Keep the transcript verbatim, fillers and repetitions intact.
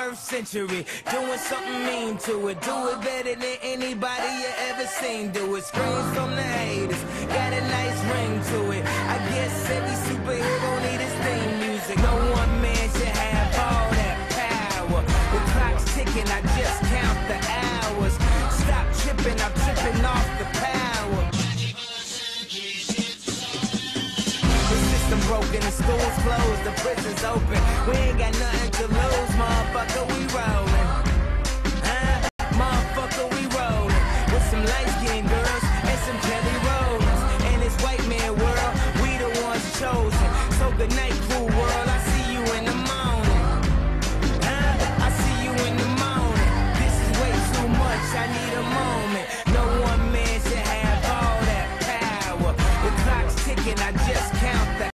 twenty-first century, doing something mean to it. Do it better than anybody you ever seen do it. Screams from the haters, got a nice ring to it. I guess every superhero need his theme music. No one man should have all that power. The clock's ticking, I just count the hours. Stop tripping, I'm tripping off the power. The system broken, the school's closed, the prison's open. We ain't got nothing to lose, motherfucker, we rollin'. Huh? Motherfucker, we rollin'. With some light-skinned girls and some Kelly Rollins. In this white man world, we the ones chosen. So good night, cool world, I see you in the morning. Huh? I see you in the morning. This is way too much, I need a moment. No one man should have all that power. The clock's ticking, I just count the